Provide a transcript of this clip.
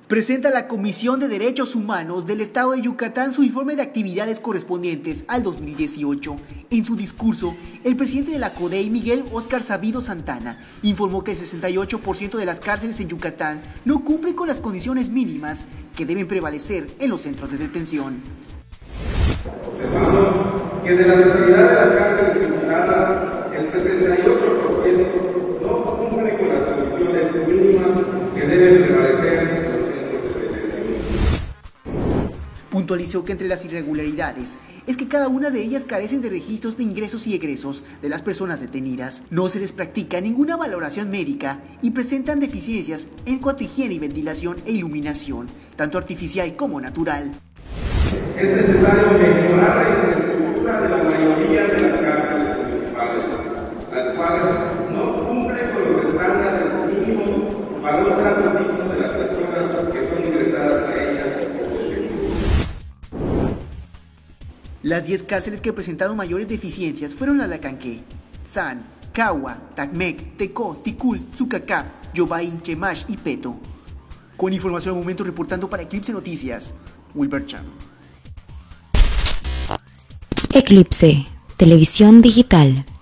Presenta la Comisión de Derechos Humanos del Estado de Yucatán su informe de actividades correspondientes al 2018. En su discurso, el presidente de la CODEI, Miguel Óscar Sabido Santana, informó que el 68% de las cárceles en Yucatán no cumplen con las condiciones mínimas que deben prevalecer en los centros de detención. Observamos que de la totalidad de las cárceles instaladas, el 68% no cumple con las condiciones mínimas que deben prevalecer en los centros de detención. Puntualizó que entre las irregularidades es que cada una de ellas carecen de registros de ingresos y egresos de las personas detenidas. No se les practica ninguna valoración médica y presentan deficiencias en cuanto a higiene y ventilación e iluminación, tanto artificial como natural. Es necesario mejorar la infraestructura de la mayoría de las cárceles municipales, las cuales no cumplen con los estándares mínimos para un trato digno de las personas que son ingresadas a ellas. Las 10 cárceles que presentaron mayores deficiencias fueron las de Acanqué, Tzán, Cahua, Tacmec, Tecó, Ticul, Tzucacá, Yobaín, Chemash y Peto. Con información al momento, reportando para Eclipse Noticias, Wilber Chan. Eclipse, televisión digital.